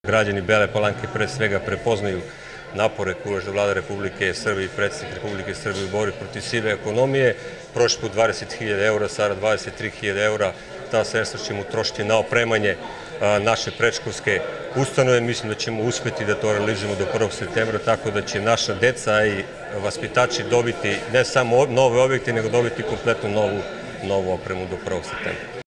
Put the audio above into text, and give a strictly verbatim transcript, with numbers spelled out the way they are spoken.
Građani Bele Palanke pre svega prepoznaju napore koje ulaže Vlada Republike Srbije i predsjednik Republike Srbije u borbi protiv sive ekonomije. Prošli put dvadeset hiljada eura, sada dvadeset tri hiljade eura. Ta sredstva ćemo utrošiti na opremanje naše predškolske ustanove. Mislim da ćemo uspeti da to realizujemo do prvog septembra, tako da će naša deca i vaspitači dobiti ne samo nove objekte, nego dobiti kompletnu novu opremu do prvog septembra.